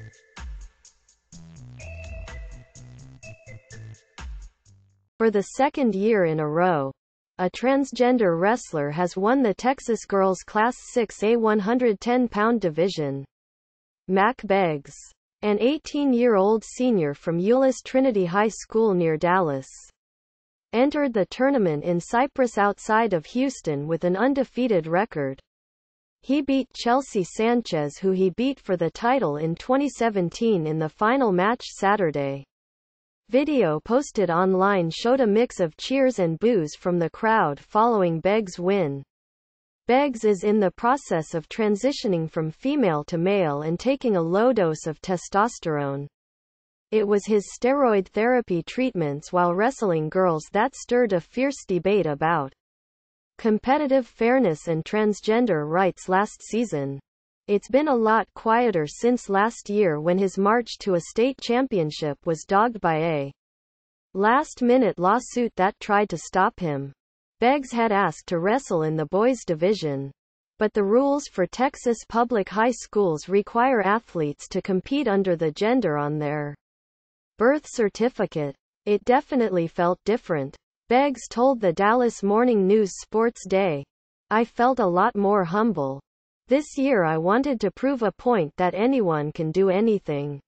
For the second year in a row, a transgender wrestler has won the Texas Girls Class 6A 110-pound division. Mac Beggs, an 18-year-old senior from Euless Trinity High School near Dallas, entered the tournament in Cypress outside of Houston with an undefeated record. He beat Chelsea Sanchez, who he beat for the title in 2017 in the final match Saturday. Video posted online showed a mix of cheers and boos from the crowd following Beggs' win. Beggs is in the process of transitioning from female to male and taking a low dose of testosterone. It was his steroid therapy treatments while wrestling girls that stirred a fierce debate about competitive fairness and transgender rights last season. It's been a lot quieter since last year when his march to a state championship was dogged by a last-minute lawsuit that tried to stop him. Beggs had asked to wrestle in the boys' division, but the rules for Texas public high schools require athletes to compete under the gender on their birth certificate. It definitely felt different, Beggs told the Dallas Morning News Sports Day. I felt a lot more humble. This year I wanted to prove a point that anyone can do anything.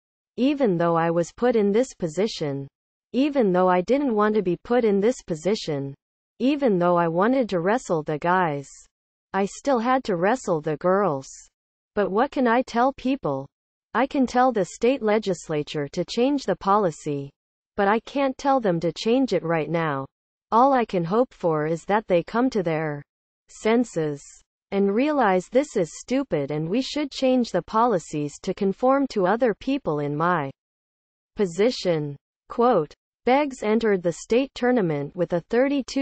Even though I was put in this position. Even though I didn't want to be put in this position. Even though I wanted to wrestle the guys. I still had to wrestle the girls. But what can I tell people? I can tell the state legislature to change the policy. But I can't tell them to change it right now. All I can hope for is that they come to their senses and realize this is stupid and we should change the policies to conform to other people in my position. Quote, Beggs entered the state tournament with a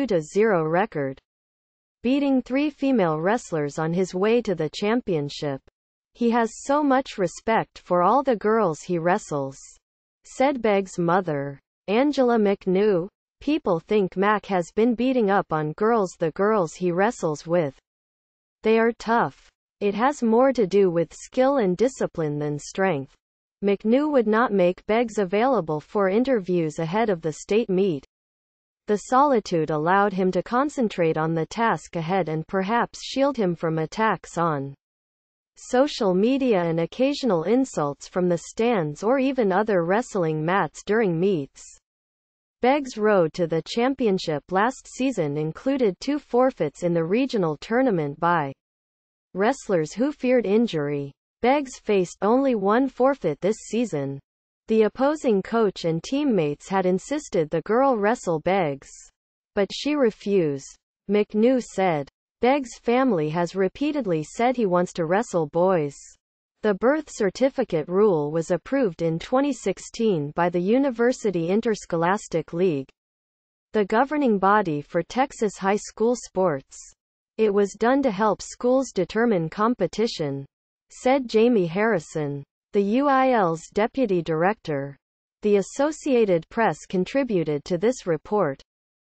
32-0 record, beating 3 female wrestlers on his way to the championship. He has so much respect for all the girls he wrestles, said Beggs' mother, Angela McNew. People think Mac has been beating up on the girls he wrestles with. They are tough. It has more to do with skill and discipline than strength. McNew would not make Beggs available for interviews ahead of the state meet. The solitude allowed him to concentrate on the task ahead and perhaps shield him from attacks on social media and occasional insults from the stands or even other wrestling mats during meets. Beggs' road to the championship last season included 2 forfeits in the regional tournament by wrestlers who feared injury. Beggs faced only 1 forfeit this season. The opposing coach and teammates had insisted the girl wrestle Beggs, but she refused. McNew said, Beggs' family has repeatedly said he wants to wrestle boys. The birth certificate rule was approved in 2016 by the University Interscholastic League, the governing body for Texas high school sports. It was done to help schools determine competition, said Jamie Harrison, the UIL's deputy director. The Associated Press contributed to this report.